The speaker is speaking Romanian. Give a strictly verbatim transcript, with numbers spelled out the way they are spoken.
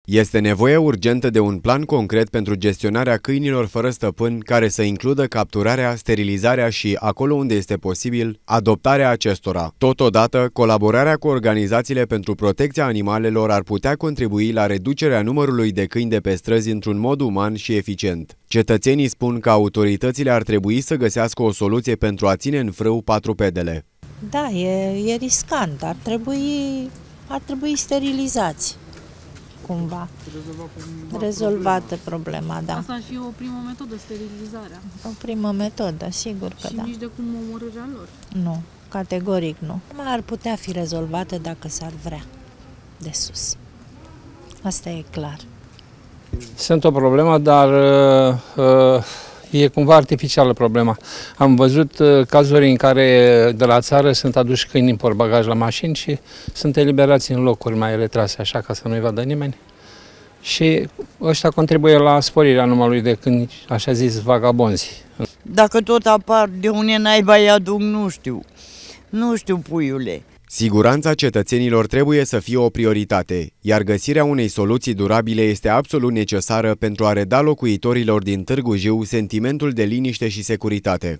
Este nevoie urgentă de un plan concret pentru gestionarea câinilor fără stăpân care să includă capturarea, sterilizarea și, acolo unde este posibil, adoptarea acestora. Totodată, colaborarea cu organizațiile pentru protecția animalelor ar putea contribui la reducerea numărului de câini de pe străzi într-un mod uman și eficient. Cetățenii spun că autoritățile ar trebui să găsească o soluție pentru a ține în frâu patrupedele. Da, e, e riscant, ar trebui, ar trebui sterilizați. Cumva. Rezolvată problema, problema, da. Asta ar fi o primă metodă, sterilizarea. O primă metodă, sigur că și da. Și nici de cum omorârea lor. Nu, categoric nu. Ar putea fi rezolvată dacă s-ar vrea de sus. Asta e clar. Sunt o problemă, dar uh, e cumva artificială problema. Am văzut uh, cazuri în care de la țară sunt aduși câini în portbagaj la mașini și sunt eliberați în locuri mai retrase, așa ca să nu-i vadă nimeni. Și ăștia contribuie la sporirea numărului de câini, așa zis, vagabonzi. Dacă tot apar, de unde naiba îi aduc, nu știu. Nu știu, puiule. Siguranța cetățenilor trebuie să fie o prioritate, iar găsirea unei soluții durabile este absolut necesară pentru a reda locuitorilor din Târgu Jiu sentimentul de liniște și securitate.